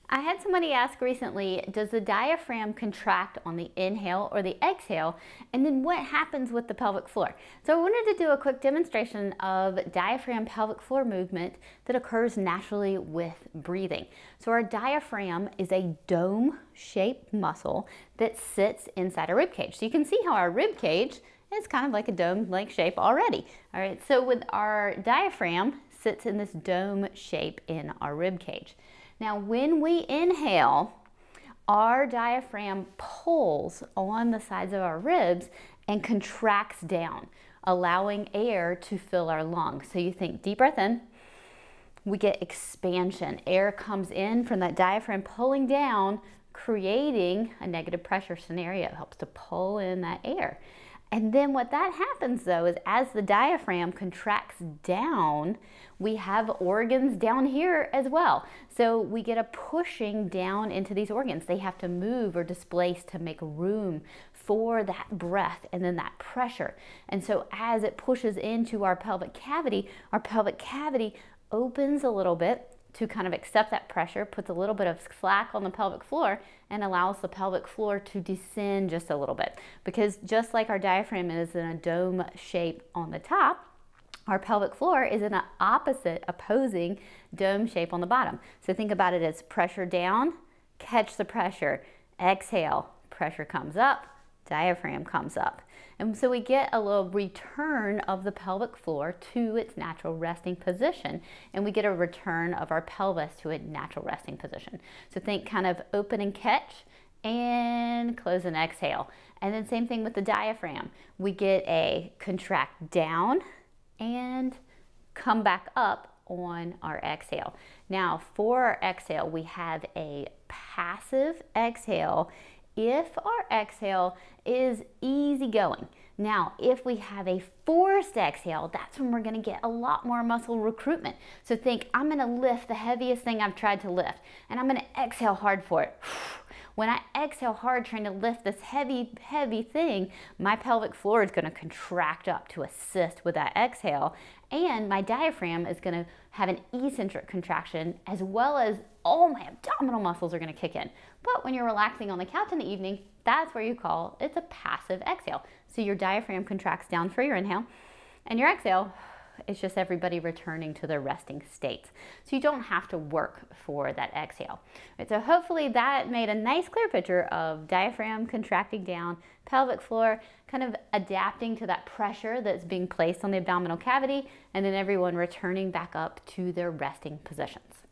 I had somebody ask recently, does the diaphragm contract on the inhale or the exhale? And then what happens with the pelvic floor? So I wanted to do a quick demonstration of diaphragm pelvic floor movement that occurs naturally with breathing. So our diaphragm is a dome-shaped muscle that sits inside our rib cage. So you can see how our rib cage is kind of like a dome-like shape already. All right, so with our diaphragm sits in this dome shape in our rib cage. Now, when we inhale, our diaphragm pulls on the sides of our ribs and contracts down, allowing air to fill our lungs. So you think deep breath in, we get expansion. Air comes in from that diaphragm pulling down, creating a negative pressure scenario. It helps to pull in that air. And then what that happens though is as the diaphragm contracts down, we have organs down here as well. So we get a pushing down into these organs. They have to move or displace to make room for that breath and then that pressure. And so as it pushes into our pelvic cavity opens a little bit to kind of accept that pressure, puts a little bit of slack on the pelvic floor and allows the pelvic floor to descend just a little bit. Because just like our diaphragm is in a dome shape on the top, our pelvic floor is in an opposite, opposing dome shape on the bottom. So think about it as pressure down, catch the pressure, exhale, pressure comes up, diaphragm comes up. And so we get a little return of the pelvic floor to its natural resting position, and we get a return of our pelvis to a natural resting position. So think kind of open and catch and close and exhale. And then same thing with the diaphragm. We get a contract down and come back up on our exhale. Now for our exhale, we have a passive exhale if our exhale is easy going. Now, if we have a forced exhale, that's when we're gonna get a lot more muscle recruitment. So think, I'm gonna lift the heaviest thing I've tried to lift, and I'm gonna exhale hard for it. When I exhale hard trying to lift this heavy thing, my pelvic floor is gonna contract up to assist with that exhale, and my diaphragm is gonna have an eccentric contraction, as well as all my abdominal muscles are gonna kick in. But when you're relaxing on the couch in the evening, that's where you call it's a passive exhale. So your diaphragm contracts down for your inhale, and your exhale, it's just everybody returning to their resting states. So you don't have to work for that exhale. Right, so hopefully that made a nice clear picture of diaphragm contracting down, pelvic floor kind of adapting to that pressure that's being placed on the abdominal cavity, and then everyone returning back up to their resting positions.